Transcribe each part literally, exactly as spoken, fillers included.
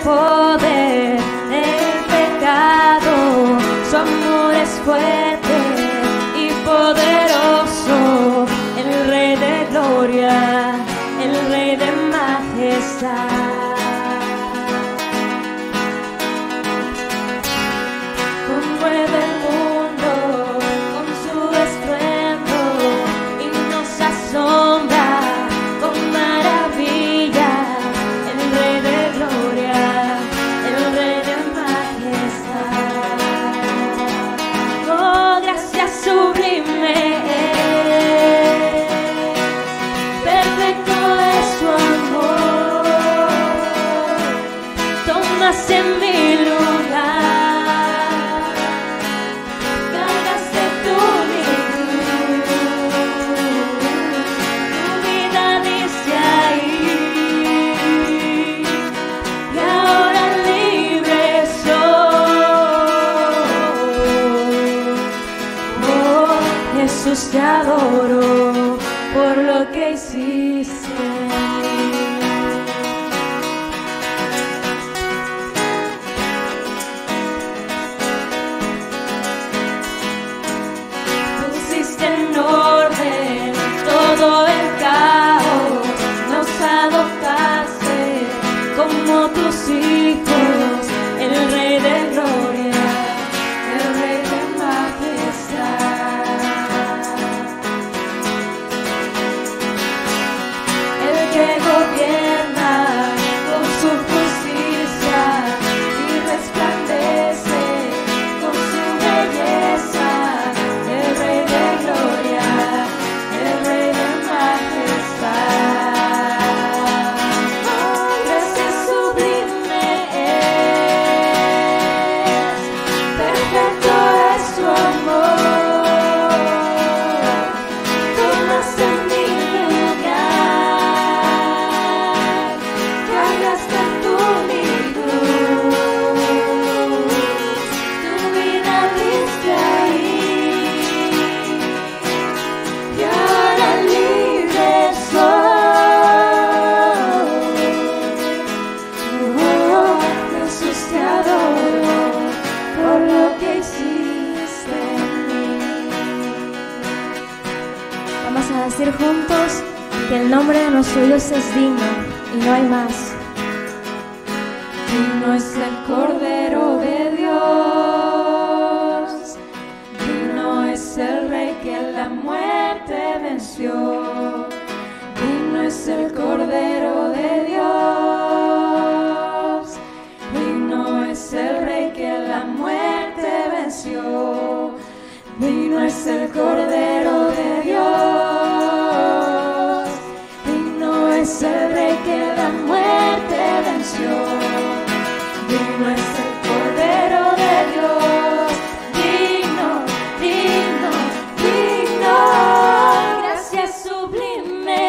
poder del pecado. Su amor es fuerte y poderoso, el Rey de gloria, el Rey de majestad. Conmueve el mundo con su estruendo y nos asombra con maravilla, el Rey de gloria, el Rey de majestad. Oh, gracia sublime es, perfecto es su amor. Tomas en mi lugar, cargaste tú mi cruz, tu vida diste ahí, y ahora libre soy. Oh, Jesús, te adoro por lo que hiciste en mí. Pusiste en orden todo el caos, nos adoptaste como tus hijos, el Rey de gloria, el Rey de majestad. El que gobierna con su justicia y resplandece con su belleza, el Rey de gloria, el Rey de majestad. Oh, gracia sublime es, perfecto es su amor. Tomaste mi lugar, cargaste tú mi cruz, tu vida diste ahí, y ahora libre soy. Oh, Jesús, te adoro por lo que hiciste en mí. Vamos a decir juntos que el nombre de nuestro Dios es digno y no hay más. Digno es el Cordero de Dios, digno es el Rey que la muerte venció, digno es el Cordero de Dios, digno es el Rey que la muerte venció, digno es el Cordero de Dios, digno es el Rey que la muerte venció, digno es el Cordero de Dios, digno, digno, digno. Gracia sublime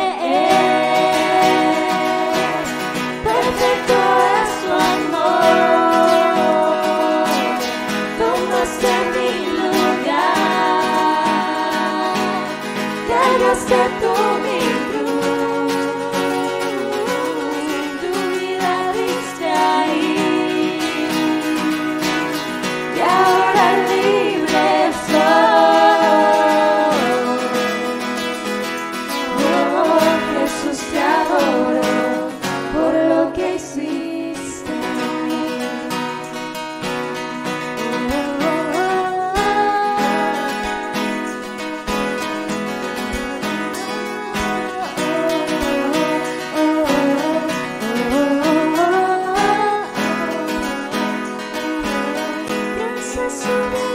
es, perfecto es su amor. Tomaste mi lugar, cargaste tú mi cruz, tu vida diste ahí, y ahora libre soy. Oh, Jesús, te adoro por lo que hiciste en mí. Gracias.